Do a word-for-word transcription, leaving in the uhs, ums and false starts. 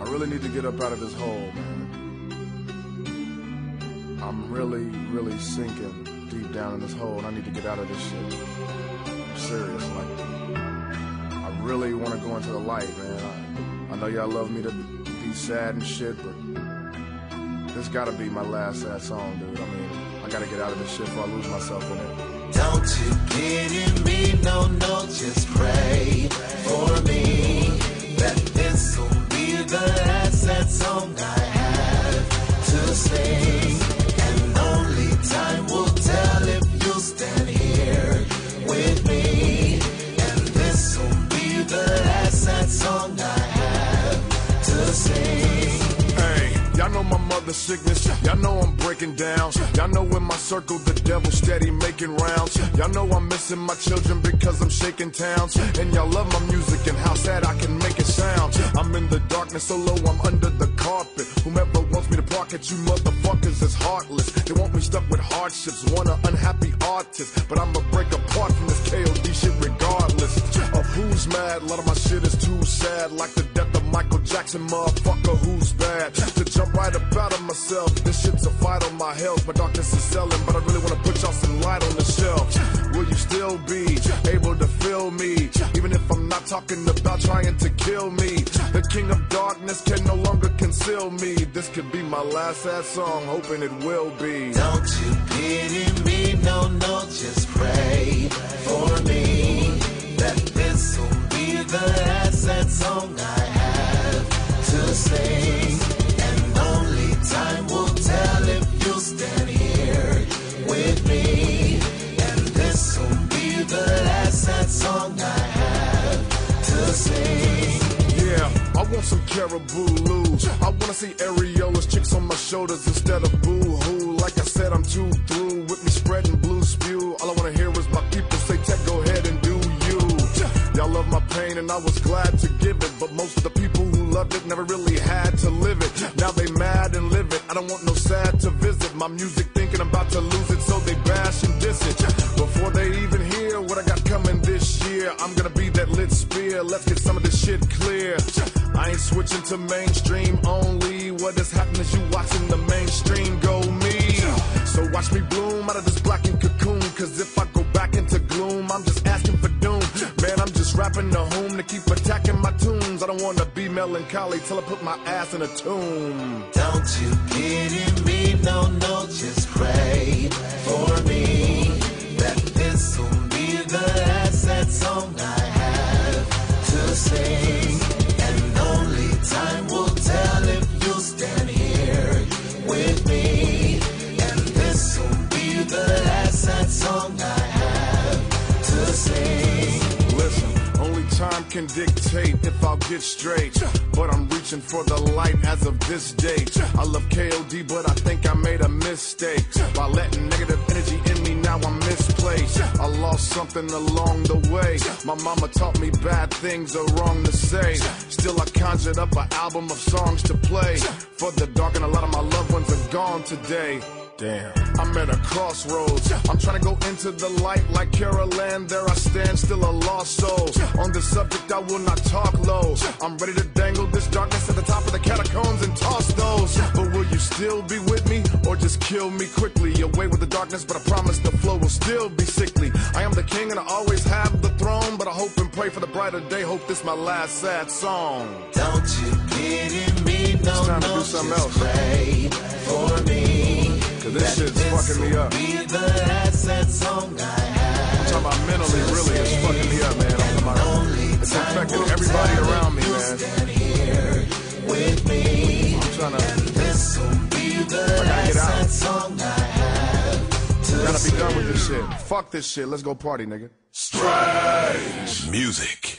really need to get up out of this hole, man. I'm really, really sinking deep down in this hole, and I need to get out of this shit. I'm serious, like, I really want to go into the light, man. I, I know y'all love me to be sad and shit, but this gotta be my last sad song, dude. I mean, I gotta get out of this shit before I lose myself in it. Don't you pity me, no, no, just pray for me, that this will be the last sad song I have to sing, and only time will tell if you'll stand here with me, and this will be the last sad song I have to sing. Y'all know my mother's sickness, y'all know I'm breaking down. Y'all know in my circle the devil steady making rounds. Y'all know I'm missing my children because I'm shaking towns. And y'all love my music and how sad I can make it sound. I'm in the darkness so low I'm under the carpet. Whomever wants me to park at you motherfuckers is heartless. They want me stuck with hardships, want an unhappy artist. But I'ma break apart from this K O D shit regardless of who's mad. A lot of my shit is too sad, like the death of Michael Jackson, motherfucker, who's bad? To jump right up out of myself, this shit's a fight on my health. My darkness is selling, but I really wanna put y'all some light on the shelf. Will you still be able to feel me, even if I'm not talking about trying to kill me? The king of darkness can no longer conceal me. This could be my last sad song, hoping it will be. Don't you pity me, no, no, just pray for me, that this will be the last sad song I have to sing, and only time will tell if you'll stand here with me, and this will be the last sad song I have to sing. Yeah, I want some caribou loos. I wanna see areolas, chicks on my shoulders instead of boo-hoo. Like I said, I'm too through with me spreading blue spew. All I wanna hear is my people say, Tech, go ahead and do you. Y'all love my pain and I was glad to give it, but most of the people who loved it never really had to live it. Now they mad and live it. I don't want no sad to visit my music, thinking I'm about to lose it, so they bash and diss it. Before they even hear what I got coming this year, I'm gonna be that lit spear. Let's get some of this shit clear. I ain't switching to mainstream only. What is happening is you watching the mainstream go me. So watch me bloom out of this blackened cocoon, cause if I go back into gloom, I'm just asking for doom. Man, I'm just rapping the home to keep attacking my tunes. I don't wanna be melancholy till I put my ass in a tomb. Don't you pity me, no, no, just pray for me, that this will be the last sad song I have to sing, and only time will tell if you'll stand here with me, and this will be the last sad song I have to sing. Listen, only time can dictate if I'll get straight, but I'm reaching for the light as of this date. I love K O D, but I think I made a mistake by letting negative energy in me. Now I'm misplaced. I lost something along the way. My mama taught me bad things are wrong to say. Still I conjured up an album of songs to play for the dark, and a lot of my loved ones are gone today. Damn, I'm at a crossroads. I'm trying to go into the light like Carol Ann. There I stand, still a lost soul. On this subject, I will not talk low. I'm ready to dangle this darkness at the top of the catacombs and toss those. But will you still be with me, or just kill me quickly? Away with the darkness, but I promise the flow will still be sickly. I am the king and I always have the throne, but I hope and pray for the brighter day. Hope this my last sad song. Don't you pity me, no, it's time no, to do something just else. pray for me, cause this shit's fucking me up. Be the last sad song I have. I'm talking about mentally, really, it's fucking me up, man. I'm talking about, it's affecting everybody around me, man. With me, I'm trying to, this will be the I gotta get out. song I have to Gotta be done with this shit. Fuck this shit. Let's go party, nigga. Strange music.